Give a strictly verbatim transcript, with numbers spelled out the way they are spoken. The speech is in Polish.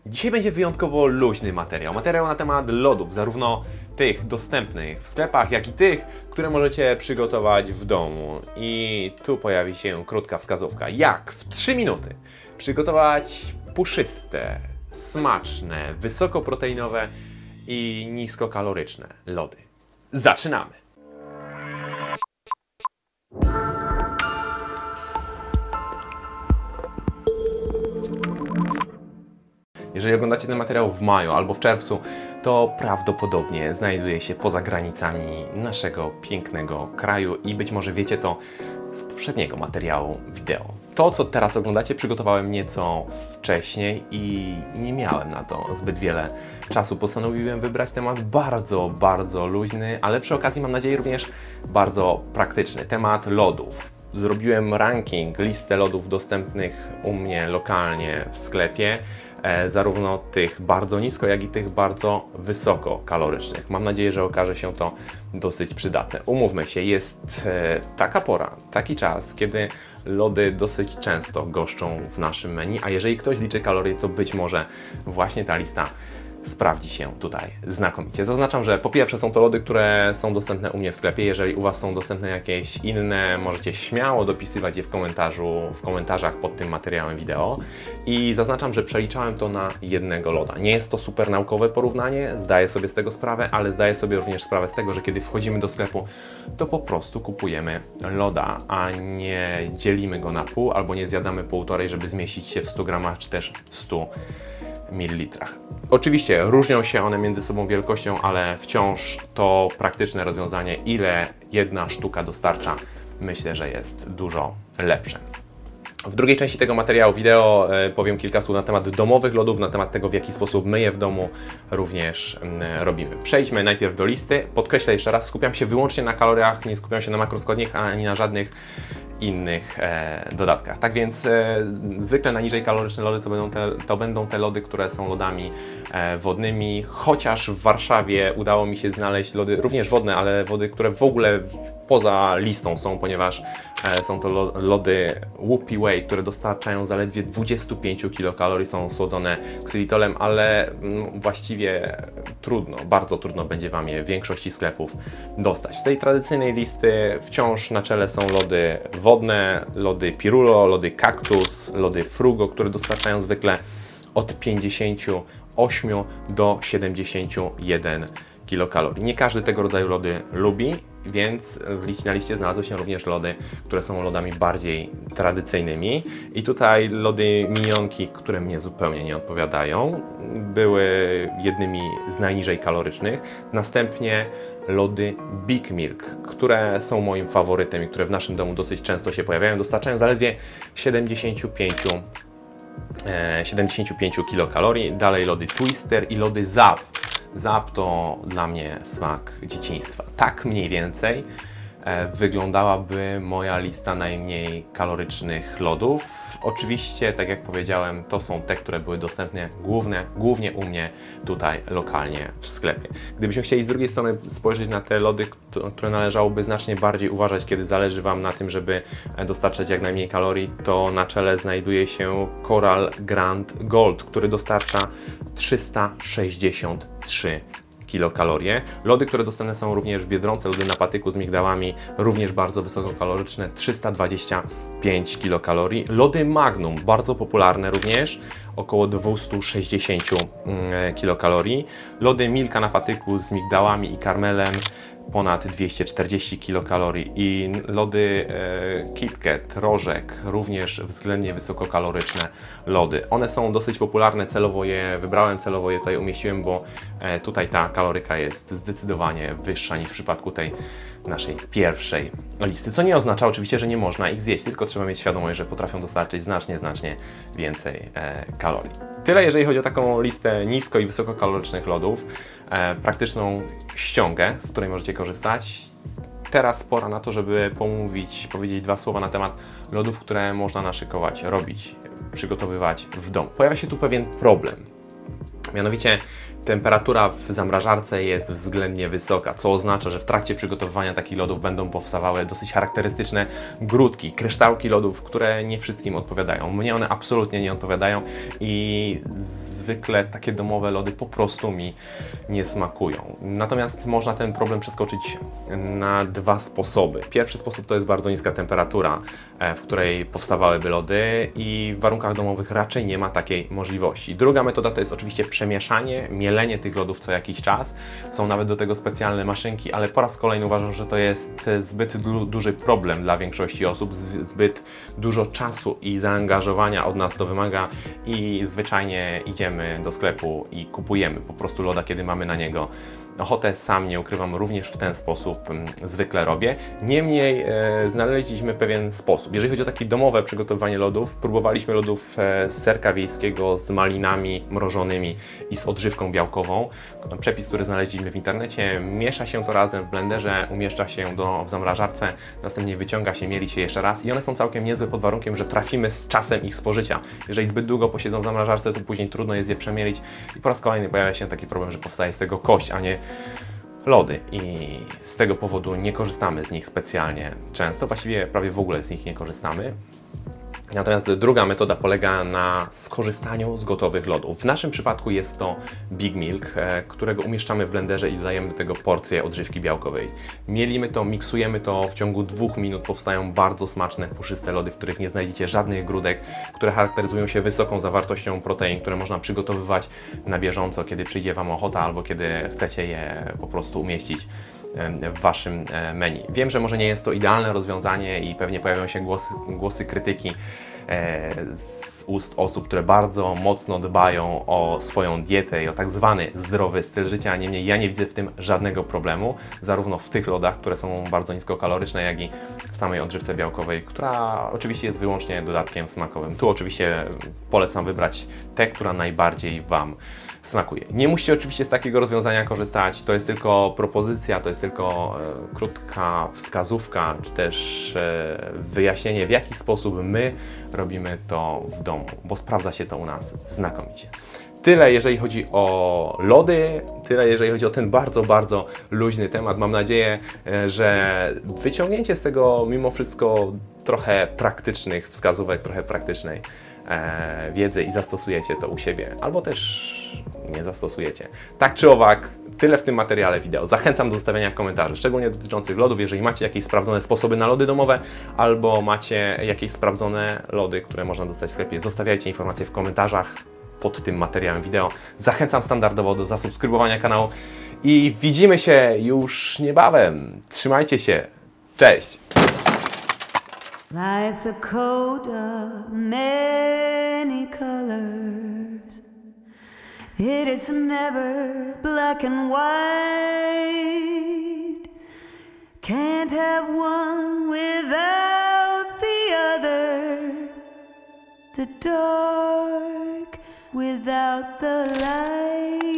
Dzisiaj będzie wyjątkowo luźny materiał. Materiał na temat lodów, zarówno tych dostępnych w sklepach, jak i tych, które możecie przygotować w domu. I tu pojawi się krótka wskazówka, jak w trzy minuty przygotować puszyste, smaczne, wysokoproteinowe i niskokaloryczne lody. Zaczynamy! Jeżeli oglądacie ten materiał w maju albo w czerwcu, to prawdopodobnie znajduje się poza granicami naszego pięknego kraju i być może wiecie to z poprzedniego materiału wideo. To, co teraz oglądacie, przygotowałem nieco wcześniej i nie miałem na to zbyt wiele czasu. Postanowiłem wybrać temat bardzo, bardzo luźny, ale przy okazji mam nadzieję również bardzo praktyczny. Temat lodów. Zrobiłem ranking, listę lodów dostępnych u mnie lokalnie w sklepie, e, zarówno tych bardzo nisko, jak i tych bardzo wysoko kalorycznych. Mam nadzieję, że okaże się to dosyć przydatne. Umówmy się, jest e, taka pora, taki czas, kiedy lody dosyć często goszczą w naszym menu, a jeżeli ktoś liczy kalorie, to być może właśnie ta lista sprawdzi się tutaj znakomicie. Zaznaczam, że po pierwsze są to lody, które są dostępne u mnie w sklepie. Jeżeli u Was są dostępne jakieś inne, możecie śmiało dopisywać je w komentarzu, w komentarzach pod tym materiałem wideo. I zaznaczam, że przeliczałem to na jednego loda. Nie jest to super naukowe porównanie, zdaję sobie z tego sprawę, ale zdaję sobie również sprawę z tego, że kiedy wchodzimy do sklepu, to po prostu kupujemy loda, a nie dzielimy go na pół albo nie zjadamy półtorej, żeby zmieścić się w stu gramach czy też stu mililitrach. Oczywiście różnią się one między sobą wielkością, ale wciąż to praktyczne rozwiązanie, ile jedna sztuka dostarcza, myślę, że jest dużo lepsze. W drugiej części tego materiału wideo powiem kilka słów na temat domowych lodów, na temat tego, w jaki sposób my je w domu również robimy. Przejdźmy najpierw do listy. Podkreślę jeszcze raz, skupiam się wyłącznie na kaloriach, nie skupiam się na makroskładnikach ani na żadnych innych e, dodatkach. Tak więc e, zwykle na niżej kaloryczne lody to będą, te, to będą te lody, które są lodami e, wodnymi, chociaż w Warszawie udało mi się znaleźć lody również wodne, ale wody, które w ogóle poza listą są, ponieważ e, są to lo, lody Whoopie Whey, które dostarczają zaledwie dwadzieścia pięć kilokalorii, są słodzone ksylitolem, ale mm, właściwie trudno, bardzo trudno będzie Wam je w większości sklepów dostać. Z tej tradycyjnej listy wciąż na czele są lody wodne, lody Pirulo, lody Cactus, lody Frugo, które dostarczają zwykle od pięćdziesięciu ośmiu do siedemdziesięciu jeden kilokalorii. Nie każdy tego rodzaju lody lubi, więc na liście znalazły się również lody, które są lodami bardziej tradycyjnymi. I tutaj lody minionki, które mnie zupełnie nie odpowiadają, były jednymi z najniżej kalorycznych. Następnie lody Big Milk, które są moim faworytem i które w naszym domu dosyć często się pojawiają, dostarczają zaledwie siedemdziesiąt pięć kilokalorii. Dalej lody Twister i lody Zap. Zap to dla mnie smak dzieciństwa. Tak mniej więcej e, wyglądałaby moja lista najmniej kalorycznych lodów. Oczywiście, tak jak powiedziałem, to są te, które były dostępne główne, głównie u mnie tutaj lokalnie w sklepie. Gdybyśmy chcieli z drugiej strony spojrzeć na te lody, które należałoby znacznie bardziej uważać, kiedy zależy Wam na tym, żeby dostarczać jak najmniej kalorii, to na czele znajduje się Coral Grand Gold, który dostarcza trzysta sześćdziesiąt trzy kilokalorie. Lody, które dostępne są również w Biedronce, lody na patyku z migdałami, również bardzo wysokokaloryczne, trzysta dwadzieścia pięć kilokalorii. Lody Magnum, bardzo popularne również, około dwieście sześćdziesiąt kilokalorii. Lody Milka na patyku z migdałami i karmelem, ponad dwieście czterdzieści kilokalorii. I lody e, KitKat, Rożek, również względnie wysokokaloryczne lody. One są dosyć popularne, celowo je wybrałem, celowo je tutaj umieściłem, bo e, tutaj ta kaloryka jest zdecydowanie wyższa niż w przypadku tej naszej pierwszej listy. Co nie oznacza oczywiście, że nie można ich zjeść, tylko trzeba mieć świadomość, że potrafią dostarczyć znacznie, znacznie więcej e, kalorii. Tyle jeżeli chodzi o taką listę nisko- i wysokokalorycznych lodów. E, praktyczną ściągę, z której możecie korzystać. Teraz pora na to, żeby pomówić, powiedzieć dwa słowa na temat lodów, które można naszykować, robić, przygotowywać w domu. Pojawia się tu pewien problem. Mianowicie temperatura w zamrażarce jest względnie wysoka, co oznacza, że w trakcie przygotowywania takich lodów będą powstawały dosyć charakterystyczne grudki, kryształki lodów, które nie wszystkim odpowiadają. Mnie one absolutnie nie odpowiadają i zwykle takie domowe lody po prostu mi nie smakują. Natomiast można ten problem przeskoczyć na dwa sposoby. Pierwszy sposób to jest bardzo niska temperatura, w której powstawałyby lody i w warunkach domowych raczej nie ma takiej możliwości. Druga metoda to jest oczywiście przemieszanie, mielenie tych lodów co jakiś czas. Są nawet do tego specjalne maszynki, ale po raz kolejny uważam, że to jest zbyt du duży problem dla większości osób, zbyt dużo czasu i zaangażowania od nas to wymaga i zwyczajnie idziemy do sklepu i kupujemy po prostu loda, kiedy mamy na niego ochotę. Sam, nie ukrywam, również w ten sposób zwykle robię. Niemniej e, znaleźliśmy pewien sposób. Jeżeli chodzi o takie domowe przygotowywanie lodów, próbowaliśmy lodów e, z serka wiejskiego z malinami mrożonymi i z odżywką białkową. Przepis, który znaleźliśmy w internecie, miesza się to razem w blenderze, umieszcza się do, w zamrażarce, następnie wyciąga się, mieli się jeszcze raz i one są całkiem niezłe pod warunkiem, że trafimy z czasem ich spożycia. Jeżeli zbyt długo posiedzą w zamrażarce, to później trudno jest je przemielić i po raz kolejny pojawia się taki problem, że powstaje z tego kość, a nie lody i z tego powodu nie korzystamy z nich specjalnie często, właściwie prawie w ogóle z nich nie korzystamy. Natomiast druga metoda polega na skorzystaniu z gotowych lodów. W naszym przypadku jest to Big Milk, którego umieszczamy w blenderze i dodajemy do tego porcję odżywki białkowej. Mielimy to, miksujemy to, w ciągu dwóch minut powstają bardzo smaczne, puszyste lody, w których nie znajdziecie żadnych grudek, które charakteryzują się wysoką zawartością protein, które można przygotowywać na bieżąco, kiedy przyjdzie Wam ochota albo kiedy chcecie je po prostu umieścić w Waszym menu. Wiem, że może nie jest to idealne rozwiązanie i pewnie pojawią się głosy, głosy krytyki z ust osób, które bardzo mocno dbają o swoją dietę i o tak zwany zdrowy styl życia, niemniej ja nie widzę w tym żadnego problemu, zarówno w tych lodach, które są bardzo niskokaloryczne, jak i w samej odżywce białkowej, która oczywiście jest wyłącznie dodatkiem smakowym. Tu oczywiście polecam wybrać tę, która najbardziej Wam smakuje. Nie musicie oczywiście z takiego rozwiązania korzystać, to jest tylko propozycja, to jest tylko e, krótka wskazówka, czy też e, wyjaśnienie, w jaki sposób my robimy to w domu, bo sprawdza się to u nas znakomicie. Tyle jeżeli chodzi o lody, tyle jeżeli chodzi o ten bardzo, bardzo luźny temat. Mam nadzieję, że wyciągnięcie z tego mimo wszystko trochę praktycznych wskazówek, trochę praktycznej e, wiedzy i zastosujecie to u siebie, albo też nie zastosujecie. Tak czy owak, tyle w tym materiale wideo. Zachęcam do zostawiania komentarzy, szczególnie dotyczących lodów. Jeżeli macie jakieś sprawdzone sposoby na lody domowe, albo macie jakieś sprawdzone lody, które można dostać w sklepie, zostawiajcie informacje w komentarzach pod tym materiałem wideo. Zachęcam standardowo do zasubskrybowania kanału i widzimy się już niebawem. Trzymajcie się. Cześć! Life's a coat of many colors. It is never black and white. Can't have one without the other. The dark without the light.